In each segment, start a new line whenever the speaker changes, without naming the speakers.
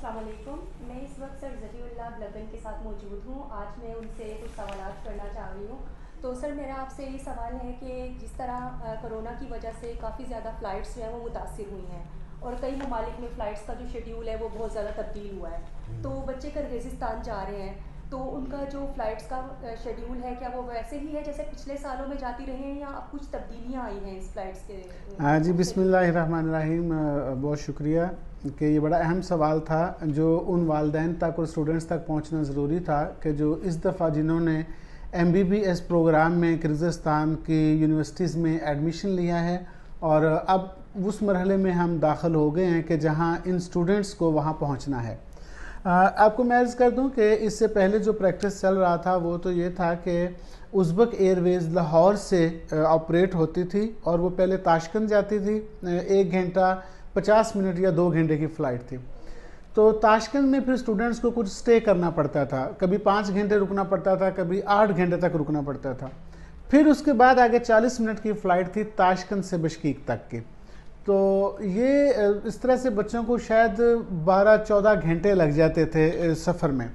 अस्सलाम वालेकुम। मैं इस वक्त सर ज़कीउल्लाह ब्लगन के साथ मौजूद हूँ। आज मैं उनसे कुछ सवालात करना चाह रही हूँ। तो सर मेरा आपसे ये सवाल है कि जिस तरह कोरोना की वजह से काफ़ी ज़्यादा फ़्लाइट्स जो हैं वो मुतासिर हुई हैं और कई ममालिक में फ़्लाइट्स का जो शेड्यूल है वो बहुत ज़्यादा तब्दील हुआ है। तो बच्चे किर्गिज़स्तान जा रहे हैं, तो उनका जो फ़्लाइट्स का शेड्यूल है क्या वो वैसे ही है जैसे पिछले सालों में जाती रही हैं या अब कुछ तब्दीलियाँ आई हैं इस फ़्लाइट्स के
हाँ जी,
शेड्यूल में?
बिस्मिल्लाहिर्रहमानिर्रहीम। बहुत शुक्रिया कि ये बड़ा अहम सवाल था जो उन वालदैन तक और स्टूडेंट्स तक पहुंचना ज़रूरी था कि जो इस दफ़ा जिन्होंने MBBS प्रोग्राम में किर्गिज़स्तान की यूनिवर्सिटीज़ में एडमिशन लिया है और अब उस मरहले में हम दाखिल हो गए हैं कि जहां इन स्टूडेंट्स को वहां पहुंचना है। आपको मैं अर्ज़ कर दूं कि इससे पहले जो प्रैक्टिस चल रहा था वो तो ये था कि उज़्बक एयरवेज़ लाहौर से ऑपरेट होती थी और वो पहले ताशकंद जाती थी। 1 घंटा 50 मिनट या 2 घंटे की फ़्लाइट थी। तो ताशकंद में फिर स्टूडेंट्स को कुछ स्टे करना पड़ता था, कभी 5 घंटे रुकना पड़ता था, कभी 8 घंटे तक रुकना पड़ता था। फिर उसके बाद आगे 40 मिनट की फ़्लाइट थी ताशकंद से बिश्केक तक की। तो ये इस तरह से बच्चों को शायद 12-14 घंटे लग जाते थे सफ़र में।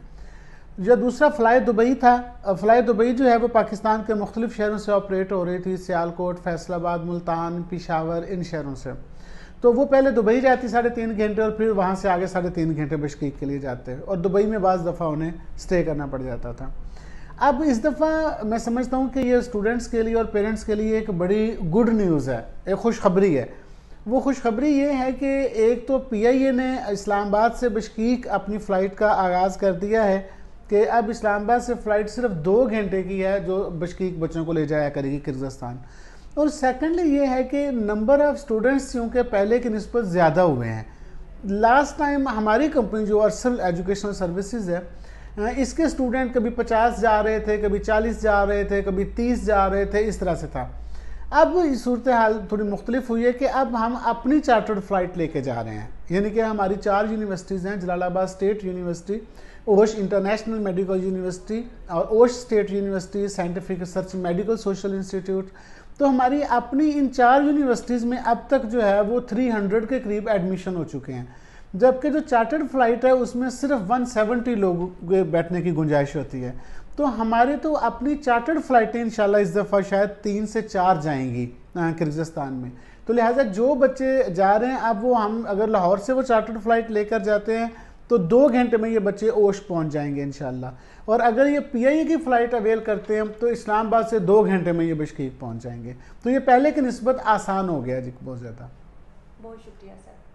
जो दूसरा फ़्लाई दुबई था, फ़्लाई दुबई जो है वो पाकिस्तान के मुख्तलिफ शहरों से ऑपरेट हो रही थी, सियालकोट, फैसलाबाद, मुल्तान, पेशावर, इन शहरों से। तो वो पहले दुबई जाती 3.5 घंटे और फिर वहाँ से आगे 3.5 घंटे बिश्केक के लिए जाते और दुबई में बाज़ दफ़ा उन्हें स्टे करना पड़ जाता था। अब इस दफ़ा मैं समझता हूँ कि ये स्टूडेंट्स के लिए और पेरेंट्स के लिए एक बड़ी गुड न्यूज़ है, एक खुशखबरी है। वो खुशखबरी ये है कि एक तो PIA ने इस्लामाबाद से बिश्केक अपनी फ़्लाइट का आगाज़ कर दिया है कि अब इस्लामाबाद से फ़्लाइट सिर्फ 2 घंटे की है जो बिश्केक बच्चों को ले जाया करेगी किर्गिज़स्तान। और सेकेंडली ये है कि नंबर ऑफ़ स्टूडेंट्स क्योंकि पहले की निस्बत ज़्यादा हुए हैं। लास्ट टाइम हमारी कंपनी जो अर्सल एजुकेशनल सर्विसेज है, इसके स्टूडेंट कभी 50 जा रहे थे, कभी 40 जा रहे थे, कभी 30 जा रहे थे, इस तरह से था। अब सूरत हाल थोड़ी मुख्तलिफ हुई है कि अब हम अपनी चार्टर्ड फ़्लाइट लेके जा रहे हैं। यानी कि हमारी 4 यूनिवर्सिटीज़ हैं, Jalalabad state university, Osh international medical university और Osh state university, scientific research medical social institute. तो हमारी अपनी इन 4 यूनिवर्सिटीज़ में अब तक जो है वो 300 के करीब एडमिशन हो चुके हैं, जबकि जो चार्टर्ड फ़्लाइट है उसमें सिर्फ 170 लोगों के बैठने की गुंजाइश होती है। तो हमारे तो अपनी चार्टर्ड फ़्लाइटें इंशाल्लाह इस दफ़ा शायद 3 से 4 जाएंगी किर्गिज़स्तान में। तो लिहाजा जो बच्चे जा रहे हैं अब वो हम अगर लाहौर से वो चार्टर्ड फ़्लाइट लेकर जाते हैं तो 2 घंटे में ये बच्चे ओश पहुंच जाएंगे इंशाल्लाह। और अगर ये PIA की फ़्लाइट अवेल करते हैं तो इस्लामाबाद से 2 घंटे में ये बिश्केक पहुंच जाएंगे। तो ये पहले की निस्बत आसान हो गया जी बहुत ज़्यादा।
बहुत शुक्रिया सर।